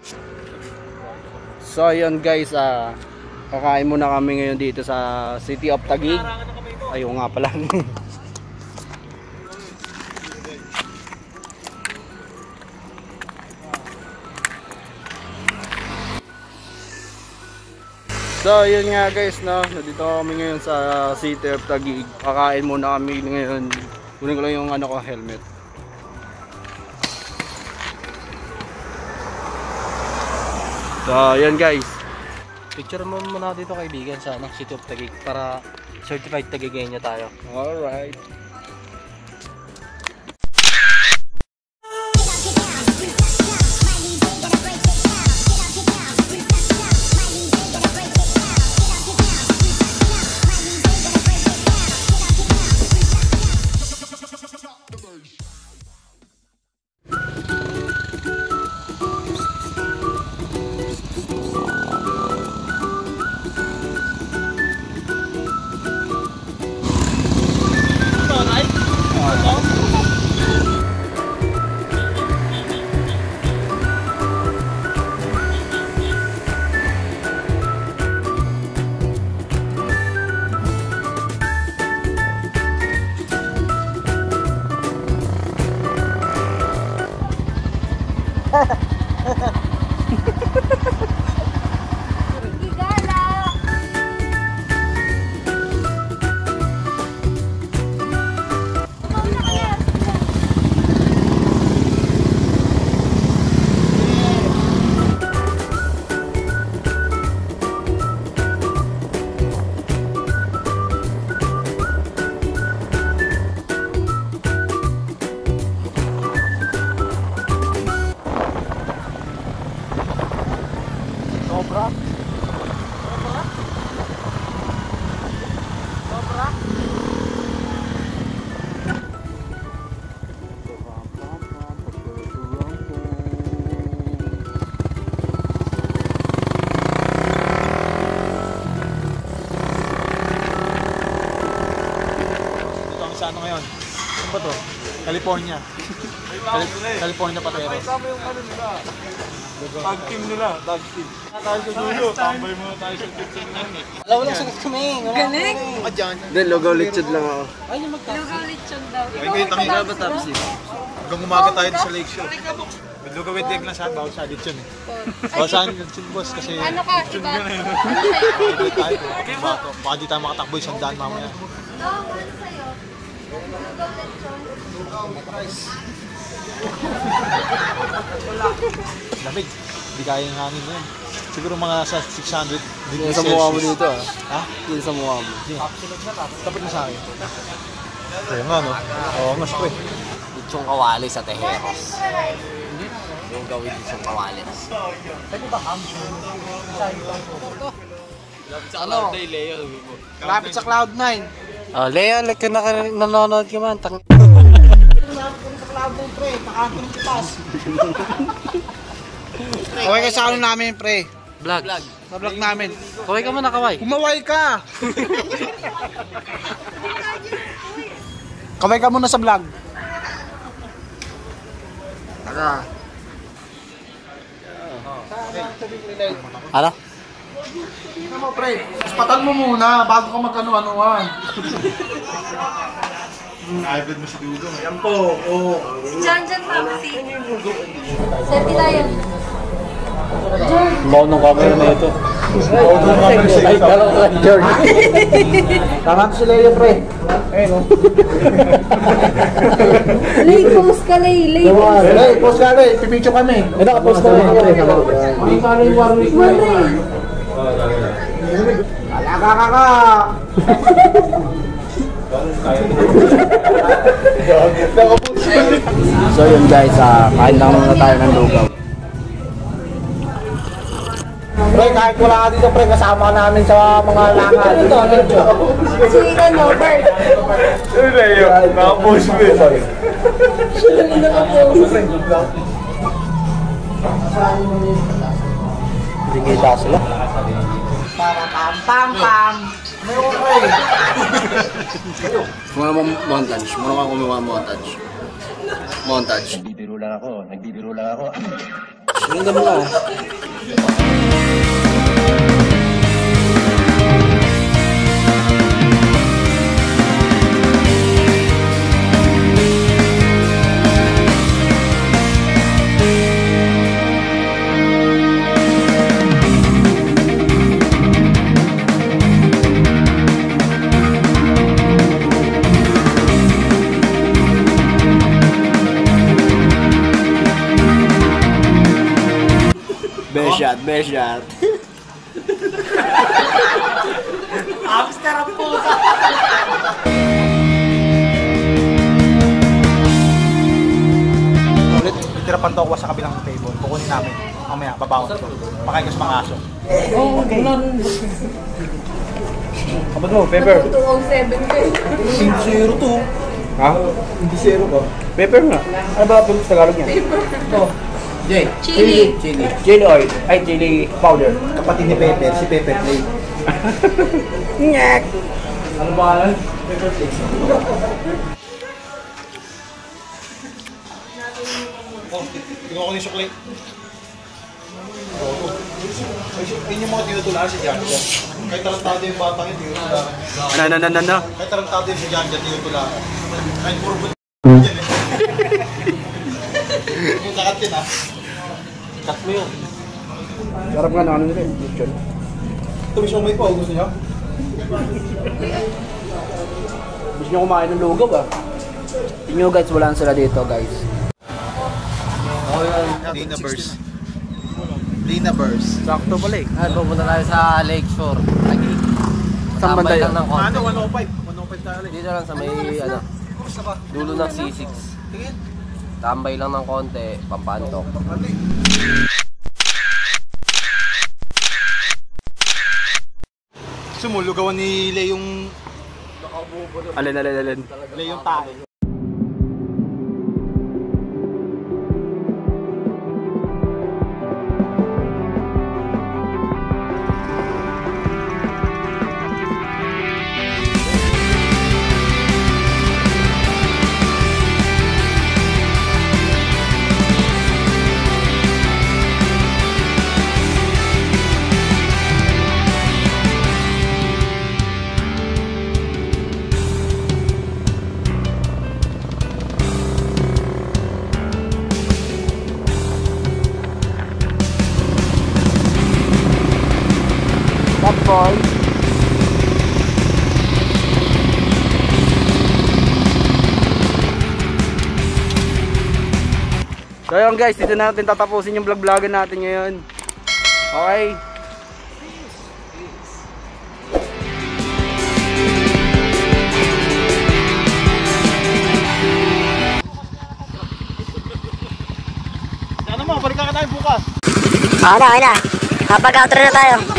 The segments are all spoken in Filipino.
So ayun guys, kakain muna kami ngayon dito sa City of Taguig. Ayun nga pala. So yun nga guys, no, nandito kami ngayon sa City of Taguig. Kakain muna kami ngayon. Kunin ko lang yung ano ko, helmet. So yun guys. Picture mo muna dito kaibigan sa City of Taguig para certified Taguigenya tayo. Alright. Sobra. Sa ano ngayon? Saan ba to? California. California Pateros. Tama yung ano nila. Tag team nila, tag team. Tayo sa dulo, tambay muna tayo sa kitchen na yun eh. Alam, walang sagot kami. Galing! Hindi, logo lechon lang ako. Ay, yung magtaksi. Lugaw lechon daw. Ay, ngayon tangina ba tapsi? Hanggang umaga tayo sa lake show. May lugaw with egg na saan, bawal sa addiction eh. Bawal sa addiction boss kasi... Ano ka, iba? Hindi tayo. Baka di tayo makatakbo yung sandaan mamaya. No, ano sa'yo? Lugaw lechon. Lamig. Hindi kaya yung hangin na yun. Siguro mga sa 600 Hindi degrees sa mukha mo Celsius. dito Ha? Hindi sa mukha mo. Tapat na sa akin. Kaya nga no? Oo nga spray. Lechong kawali sa Tejeros. Yung gawin lechong kawali. Ano? Lapit sa Cloud9. Oh, Leo, like ka nanonood ka man. Kaway ka sa ano namin, pre. Vlog. Sa vlog namin. Kaway ka muna, kaway. Kumaway ka! Kaway ka muna sa vlog. Ano? Tingnan mo, pre. Patal mo muna bago ka mag-ano-anuan. I-vlog mo si Dudo. Yan po. Oo. Diyan, Papsi. Senti tayo. Baon ng camera na ito. Ay, kala ko lang, George. Tama to si Leo, pre. Ayun, no? Lay, post ka, Lay. Lay, post. Leo, post ka, Leo. Pipicture kami. Ay, nakapost na lang. Manay. Alaga ka! So yun guys, kain lang muna tayo ng lugaw. Pre, kahit wala ka dito, pre, kasama namin sa mga lakad. Si ano, Bert. Ano na yun? Nakapost mo yun. Hindi kita sila. Pam-pam-pam! May pre! Muna montage. Muna ka kumuha montage. Montage. Nagbibiro lang ako. Tingnan mo na. Best shot, best shot. Hamster ang puta! Ulit, tira pantokwa sa kabilang table. Kukunin namin. Mamaya, babaon ko. Makain ko sa mga aso. Okay. Kapag mo, Pepper. 207 kayo. 502. Ha? Hindi zero ko. Pepper nga. Ano ba ang Tagalog niya? Jay. Chili. Chili oil. Ay, chili powder. Kapatid ni Pepe, si Pepe Play. Nyak! Ano ba yan? Oh, tingnan ko yung sukli. Ayun yung mga tinutulaan si Jan Jan. Kahit tarantado yung batang yun, tinutulaan. Ano? Kahit tarantado yung si Jan Jan, tinutulaan. Kahit puro buti yan eh. Yung sakat yun ah. Cut mo yun. Sarap nga na ano nila yung lechon. Ito may siomay pa, gusto niya? Gusto nyo kumain ng lugaw ah. Tingnan nyo guys, wala sila dito guys. Lina Burst. Lina Burst. Sakto pala eh. Pupunta tayo sa Lakeshore. Taguig. Saan banda Tambay yun? lang ng konti. Ano, 105? 105 tayo. Dito lang sa may dulo ng C6. Tambay lang ng konti, pampantok. Sumulugawan ni Leong Alin. Leong tae. Top boy. So yun guys, dito na natin tatapusin yung vlog-vlogan natin ngayon. Okay. Ano mo, balikan ka tayo bukas. Okay na. Kapag-outro na tayo.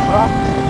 Sobra.